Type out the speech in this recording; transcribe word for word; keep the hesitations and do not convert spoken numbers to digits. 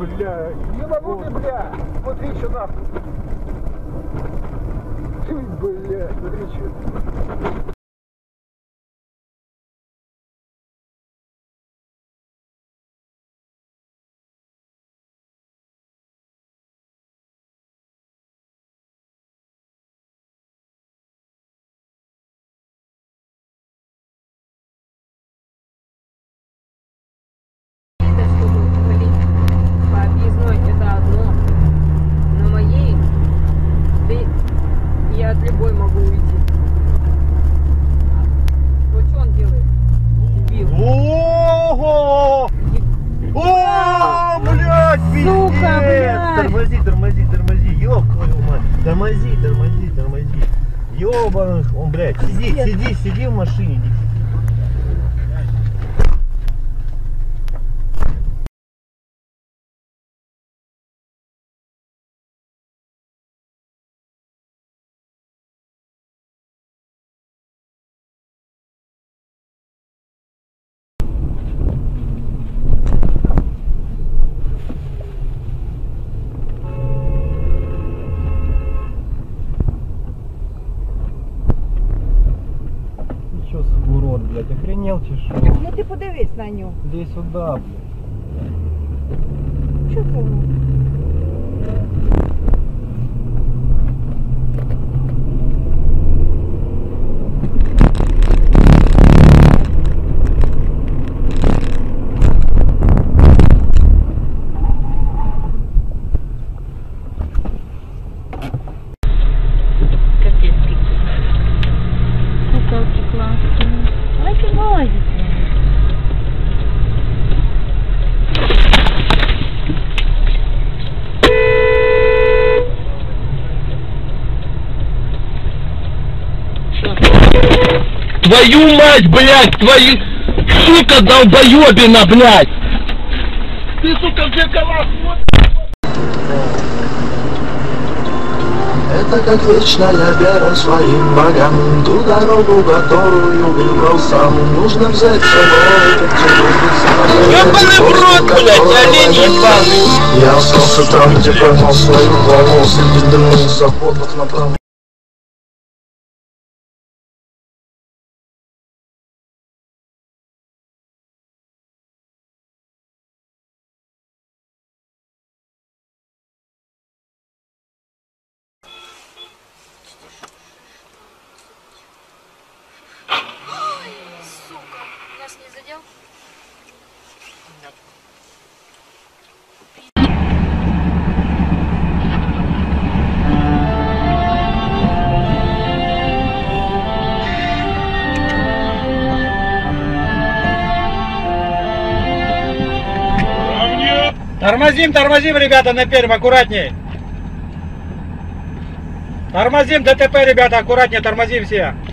Бля, ебанутый, бля. Смотри, что нахуй. Бля, смотри, что. От любой могу уйти. Вот что он делает? Дебил. Ого! О, блядь, сука, блядь! Тормози, тормози, тормози, ёб твою мать. Тормози, тормози, тормози. Ёбаный, он, блядь, сиди, Нет. сиди, сиди в машине. Що урод, блядь, охренел чи що? Ну ти подивись на нього. Іди сюди, блядь. Що це воно? Куколки классные. Ай, ты возишь. Твою мать, блядь, твою, сука, долбоебина, блядь! Ты, сука, в зеркала Это как вечная вера своим богам, ту дорогу, которую выбрал сам. Нужно взять с собой Ёбаный в рот, блядь, олень ебаный! Я остался там, где поймал свою волну среди дымных заводов направо. Сука, нас не задел? Нет. Тормозим, тормозим, ребята, на Пермь, аккуратней. Тормозим, ДТП, ребята, аккуратнее, тормозим все.